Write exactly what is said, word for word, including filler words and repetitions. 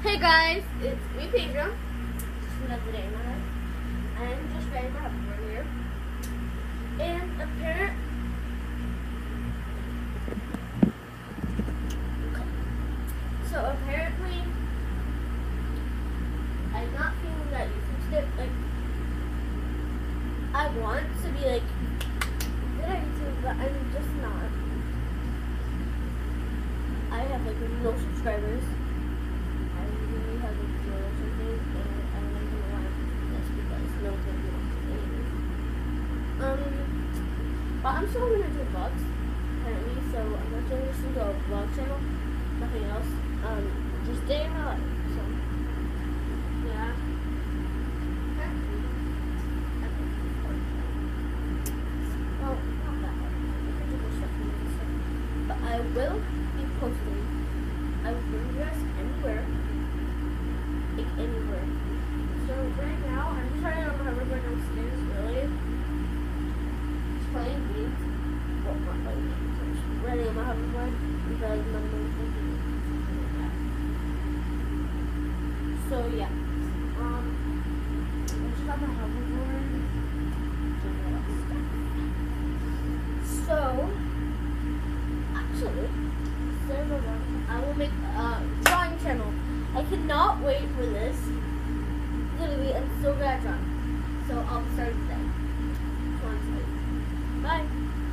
Hey guys, it's me Pedro. It's another day in my life. I'm just getting my hoverboard here. And apparently, so apparently, I'm not feeling that you fixed it. Like, I want to be like, did I YouTube, but I'm just not. I have like no subscribers. I really have a zero or something, and I'm not gonna lie this because no one's gonna be watching anything. Um, but I'm still gonna do vlogs, apparently, so I'm not gonna listen to a vlog channel, nothing else. Um, just day in my life, so, yeah. Well, not that hard. I can do this stuff and this stuff. But I will be posting. I will bring you guys anywhere. Like anywhere. So right now, I'm just trying on my hoverboard downstairs early. Just playing games. Well, not playing games. I'm just riding on my hoverboard because my mom's thinking like that. So yeah. Um, I just got my hoverboard. Doing a lot of stuff. So, actually, I will make a drawing channel. I cannot wait for this. Literally, I'm so good at drawing. So I'll start today. So I'm excited. Bye.